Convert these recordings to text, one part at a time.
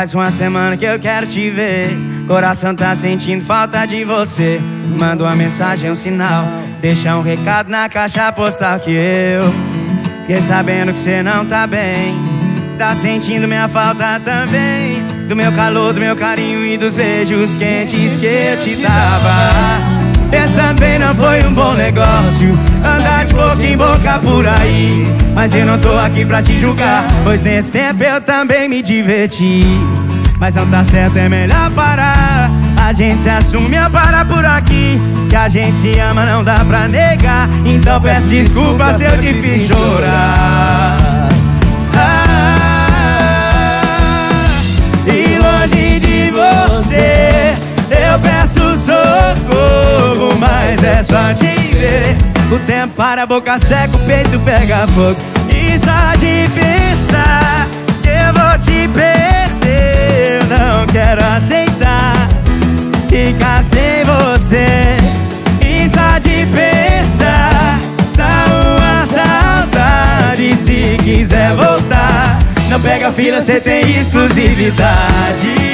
Faz uma semana que eu quero te ver, coração tá sentindo falta de você. Manda uma mensagem, um sinal, deixa um recado na caixa postal que eu fiquei sabendo que você não tá bem. Tá sentindo minha falta também, do meu calor, do meu carinho e dos beijos quentes que eu te dava. Pensando bem, não foi um bom negócio andar de boca em boca por aí, mas eu não tô aqui pra te julgar, pois nesse tempo eu também me diverti. Mas não tá certo, é melhor parar. A gente se assume a parar por aqui, que a gente se ama, não dá pra negar. Então peço desculpa se eu te fiz chorar. E longe de você eu peço socorro, mas é só te ver. O tempo para, a boca seca, o peito pega fogo. E só de pensar que eu vou te perder, eu não quero aceitar ficar sem você. E só de pensar dá uma saudade. Se quiser voltar, não pega fila, cê tem exclusividade.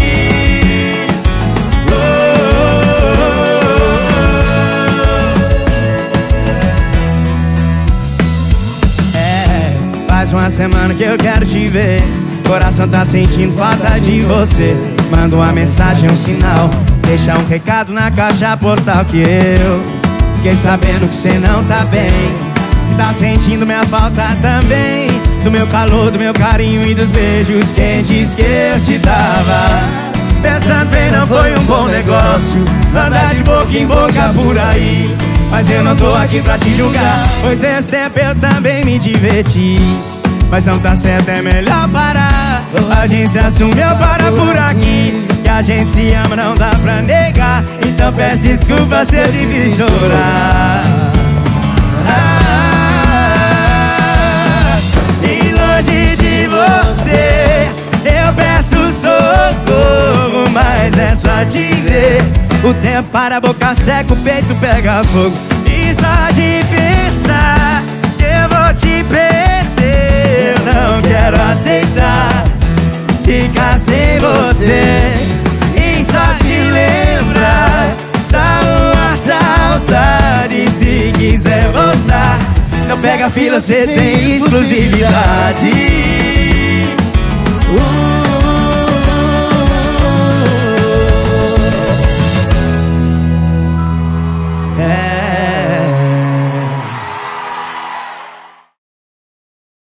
Faz uma semana que eu quero te ver, coração tá sentindo falta de você. Manda uma mensagem, um sinal, deixa um recado na caixa postal que eu fiquei sabendo que você não tá bem. Tá sentindo minha falta também, do meu calor, do meu carinho e dos beijos quentes que eu te dava. Pensando bem, não foi um bom negócio andar de boca em boca por aí, mas eu não tô aqui pra te julgar, pois nesse tempo eu também me diverti. Mas não tá certo, é melhor parar. A gente se assume, eu paro por aqui, que a gente se ama, não dá pra negar. Então peço desculpa se eu te fiz chorar. E longe de você eu peço socorro, mas é só te ver. O tempo para, a boca seca, o peito pega fogo. E só de pensar que eu vou te perder, eu não quero aceitar ficar sem você. E só te lembrar dá uma saudade. Se quiser voltar, não pega fila, cê tem exclusividade. É.